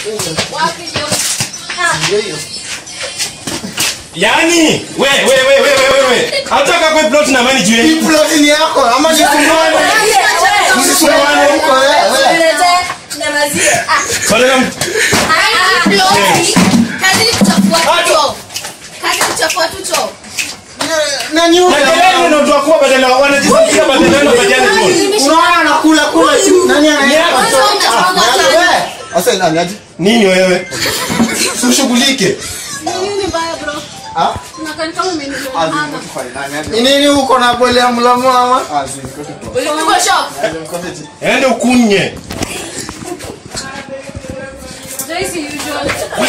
Wapi hiyo? Hiyo. Yani, we. Hataka kwa plot na mani juu. Hii plot ni yako ama ni kumwana? Msisumane huko wewe. Nyamazie. Koleka. Kazi kuchafua tu choo. Nani huyo? Nakelele ndio tutakuwa badala wanajisikia badala bajana tu. Unaona anakula nani anaenda? Asa nani aje? Nini wewe? Usishughulike. Nini baya bro? Ah? Unakani kama umeniloa. Nini huko na bole ya mlamu ama? Ulipigwa shock. Ende ukunye. Daisy usual.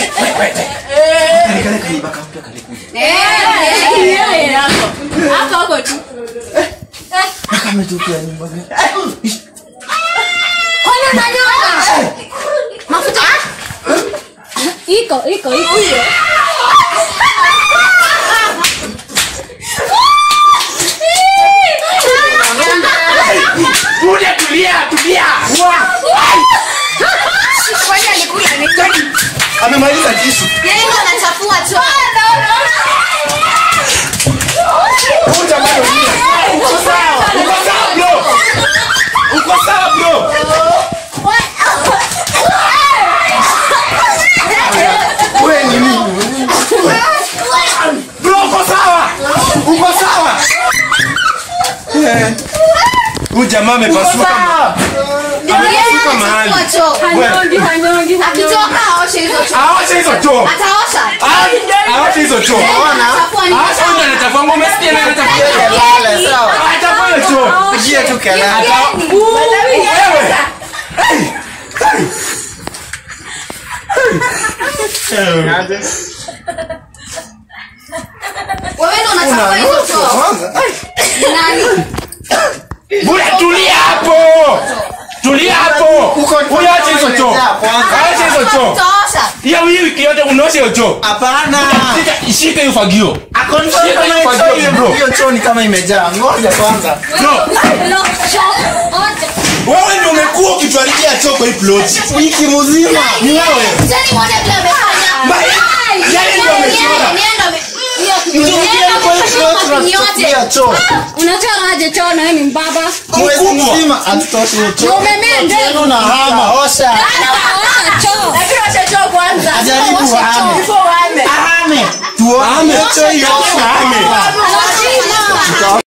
Hapo tu. Akametokea nyumba gani? Ona nanyona. Mafuta. Iko. Tulia. Kwani alikula nini? Amemaliza kisu. Yeye ndo anachafua choo. Unja bado ni. Uko sawa bro. Wewe ni nini? Bro uko sawa. Huyu jamaa amepasuka. Amepasuka mahali. Hanyongi. Akitoka aoshe hizo choo. Aoshe hizo choo. Ataosha. Aoshe hizo choo. Aoshe anachafua ngome sikia na anachafua. Kelele sawa. Atafanya choo. Pigia tu kelele. Wewe ndo unachafua hizo choo. Nani? Bura tulia hapo. Uache hizo choo. Acha hizo choo. Utaosha. Hiyo wiki yote unaosha hiyo choo. Hapana. Shika hiyo fagio. Hiyo choo ni kama imejaa. Ngoja kwanza. Wewe ndio umekuwa ukituharibia choo kwa hii plot. Wiki mzima. Ni wewe. Jani muone vile amefanya. Yeye ndio amechora. Unachora aje choo na wewe ni mbaba? Mwezi mzima hatutoshi choo. Umemende. Tena hama osha. Choo. Lakini osha choo kwanza. Ajaribu hame. Ahame. Tuone choo hiyo. Ahame.